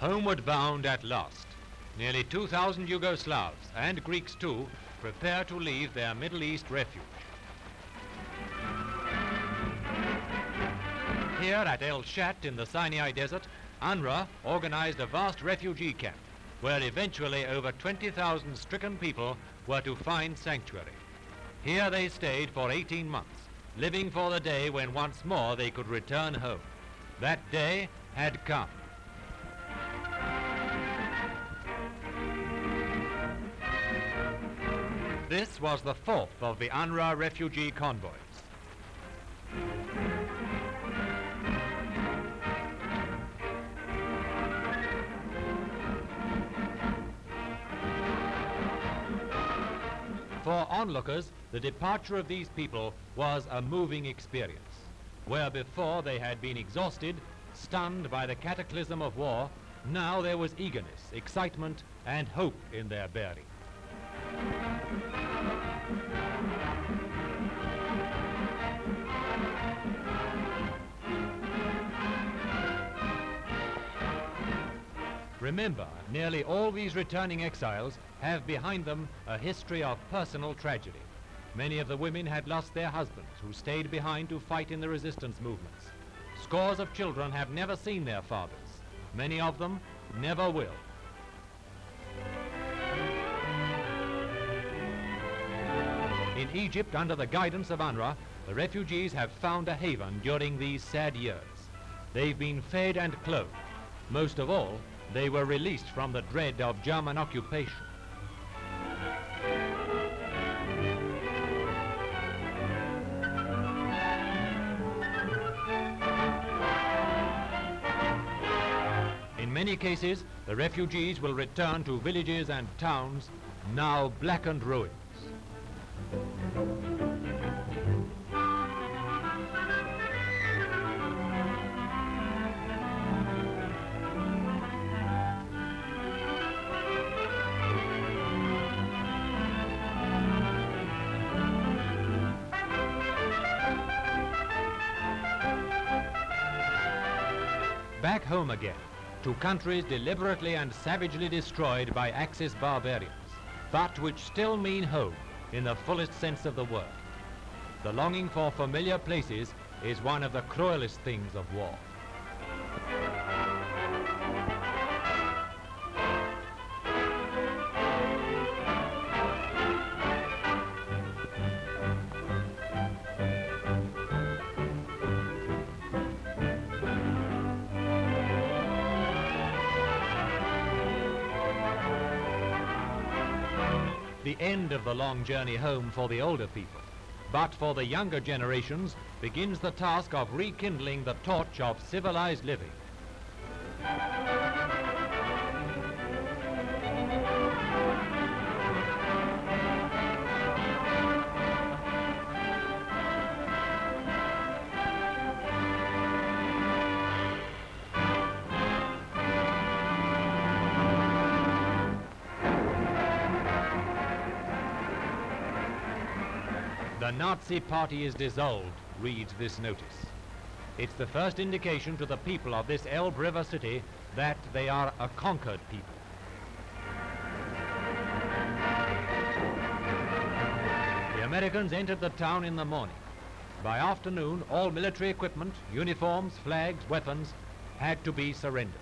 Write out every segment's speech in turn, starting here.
Homeward bound at last, nearly 2,000 Yugoslavs and Greeks too prepare to leave their Middle East refuge. Here at El Shat in the Sinai Desert, UNRWA organized a vast refugee camp where eventually over 20,000 stricken people were to find sanctuary. Here they stayed for 18 months, living for the day when once more they could return home. That day had come. This was the fourth of the UNRWA refugee convoys. For onlookers, the departure of these people was a moving experience. Where before they had been exhausted, stunned by the cataclysm of war, now there was eagerness, excitement, and hope in their bearing. Remember, nearly all these returning exiles have behind them a history of personal tragedy. Many of the women had lost their husbands who stayed behind to fight in the resistance movements. Scores of children have never seen their fathers. Many of them never will. In Egypt, under the guidance of UNRWA, the refugees have found a haven during these sad years. They've been fed and clothed. Most of all, they were released from the dread of German occupation. In many cases, the refugees will return to villages and towns now blackened ruins. Back home again, to countries deliberately and savagely destroyed by Axis barbarians, but which still mean home in the fullest sense of the word. The longing for familiar places is one of the cruelest things of war. The end of the long journey home for the older people, but for the younger generations begins the task of rekindling the torch of civilized living. The Nazi party is dissolved, reads this notice. It's the first indication to the people of this Elbe River city that they are a conquered people. The Americans entered the town in the morning. By afternoon, all military equipment, uniforms, flags, weapons had to be surrendered.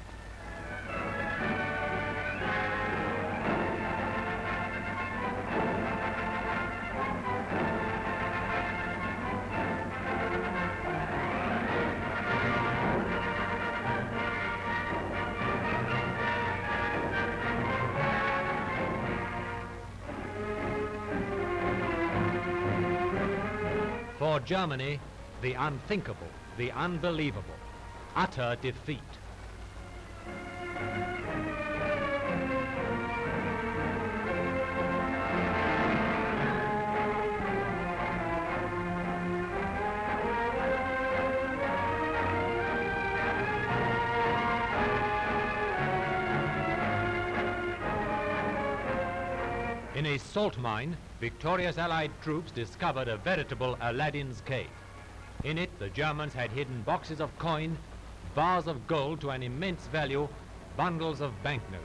For Germany, the unthinkable, the unbelievable, utter defeat. In a salt mine, victorious Allied troops discovered a veritable Aladdin's cave. In it, the Germans had hidden boxes of coin, bars of gold to an immense value, bundles of banknotes.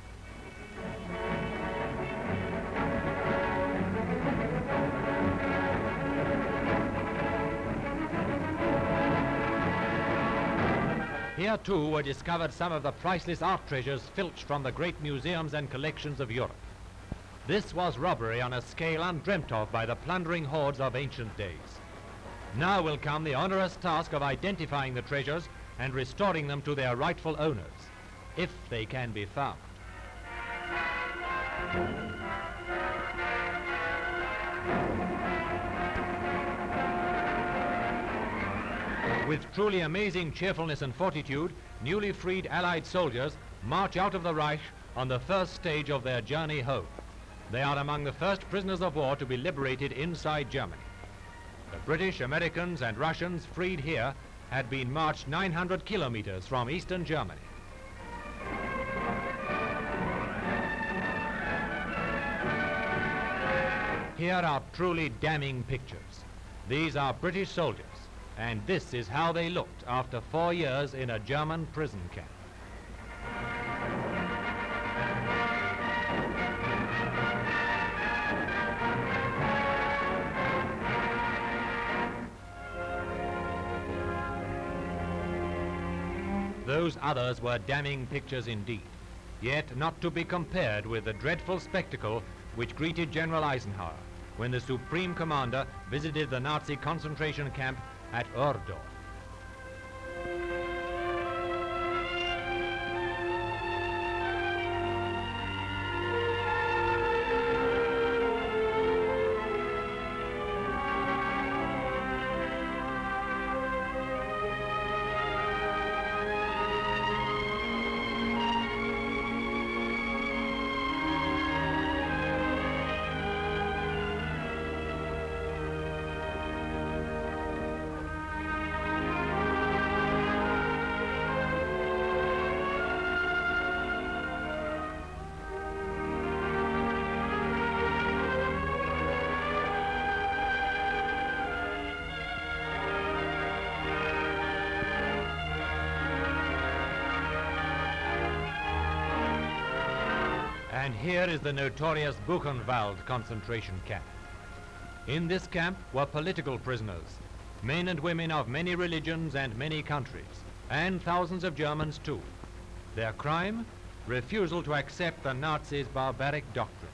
Here too were discovered some of the priceless art treasures filched from the great museums and collections of Europe. This was robbery on a scale undreamt of by the plundering hordes of ancient days. Now will come the onerous task of identifying the treasures and restoring them to their rightful owners, if they can be found. With truly amazing cheerfulness and fortitude, newly freed Allied soldiers march out of the Reich on the first stage of their journey home. They are among the first prisoners of war to be liberated inside Germany. The British, Americans, and Russians freed here had been marched 900 kilometers from eastern Germany. Here are truly damning pictures. These are British soldiers, and this is how they looked after 4 years in a German prison camp. Those others were damning pictures indeed, yet not to be compared with the dreadful spectacle which greeted General Eisenhower when the Supreme Commander visited the Nazi concentration camp at Ohrdorf. And here is the notorious Buchenwald concentration camp. In this camp were political prisoners, men and women of many religions and many countries, and thousands of Germans too. Their crime? Refusal to accept the Nazis' barbaric doctrine.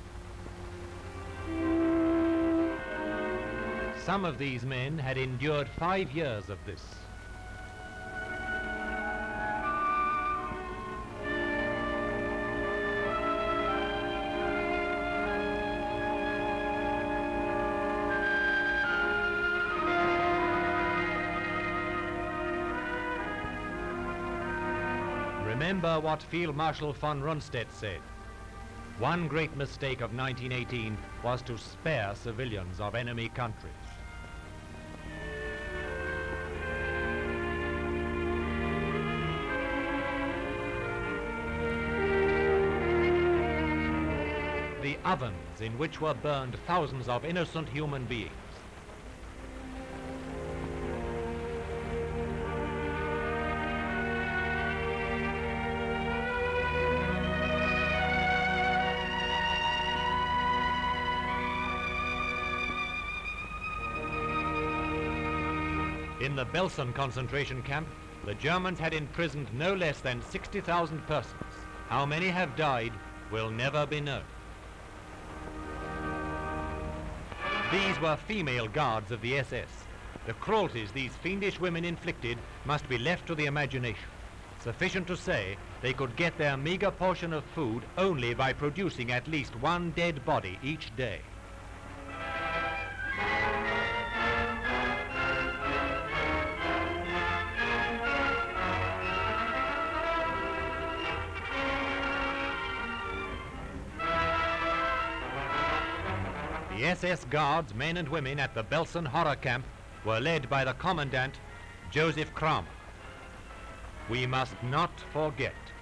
Some of these men had endured 5 years of this. Remember what Field Marshal von Rundstedt said. One great mistake of 1918 was to spare civilians of enemy countries. The ovens in which were burned thousands of innocent human beings. In the Belsen concentration camp, the Germans had imprisoned no less than 60,000 persons. How many have died will never be known. These were female guards of the SS. The cruelties these fiendish women inflicted must be left to the imagination. Sufficient to say they could get their meager portion of food only by producing at least one dead body each day. The SS guards, men and women at the Belsen horror camp were led by the commandant, Josef Cramer. We must not forget